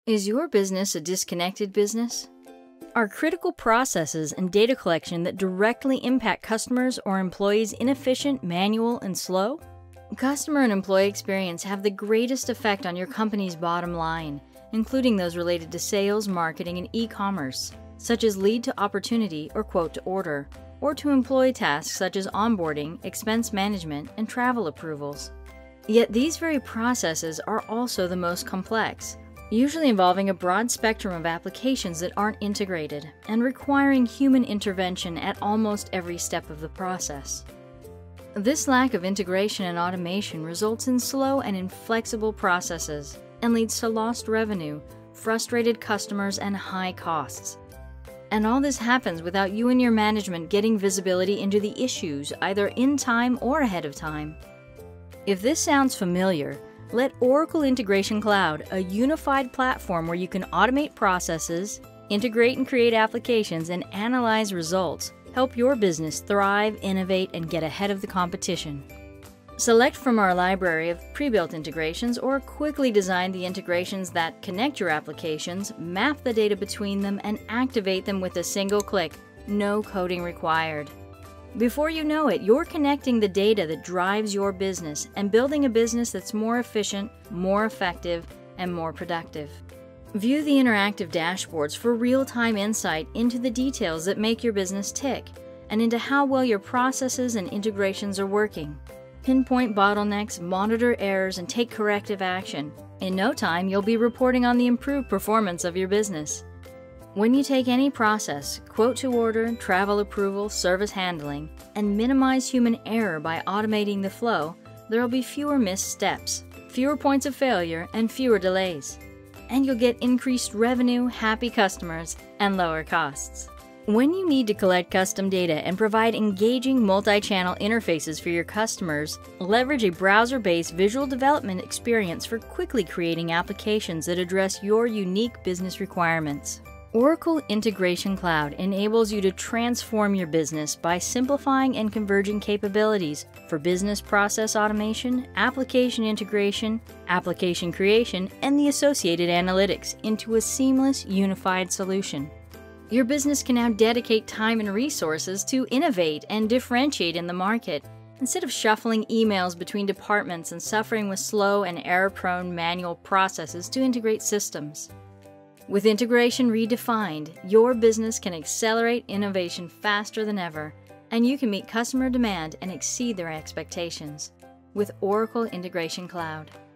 Is your business a disconnected business? Are critical processes and data collection that directly impact customers or employees inefficient, manual, and slow? Customer and employee experience have the greatest effect on your company's bottom line, including those related to sales, marketing, and e-commerce, such as lead to opportunity or quote to order, or to employee tasks such as onboarding, expense management, and travel approvals. Yet these very processes are also the most complex, usually involving a broad spectrum of applications that aren't integrated and requiring human intervention at almost every step of the process. This lack of integration and automation results in slow and inflexible processes and leads to lost revenue, frustrated customers, and high costs. And all this happens without you and your management getting visibility into the issues either in time or ahead of time. If this sounds familiar, let Oracle Integration Cloud, a unified platform where you can automate processes, integrate and create applications, and analyze results, help your business thrive, innovate, and get ahead of the competition. Select from our library of pre-built integrations or quickly design the integrations that connect your applications, map the data between them, and activate them with a single click, no coding required. Before you know it, you're connecting the data that drives your business and building a business that's more efficient, more effective, and more productive. View the interactive dashboards for real-time insight into the details that make your business tick and into how well your processes and integrations are working. Pinpoint bottlenecks, monitor errors, and take corrective action. In no time, you'll be reporting on the improved performance of your business. When you take any process, quote to order, travel approval, service handling, and minimize human error by automating the flow, there will be fewer missed steps, fewer points of failure, and fewer delays. And you'll get increased revenue, happy customers, and lower costs. When you need to collect custom data and provide engaging multi-channel interfaces for your customers, leverage a browser-based visual development experience for quickly creating applications that address your unique business requirements. Oracle Integration Cloud enables you to transform your business by simplifying and converging capabilities for business process automation, application integration, application creation, and the associated analytics into a seamless, unified solution. Your business can now dedicate time and resources to innovate and differentiate in the market, instead of shuffling emails between departments and suffering with slow and error-prone manual processes to integrate systems. With integration redefined, your business can accelerate innovation faster than ever, and you can meet customer demand and exceed their expectations with Oracle Integration Cloud.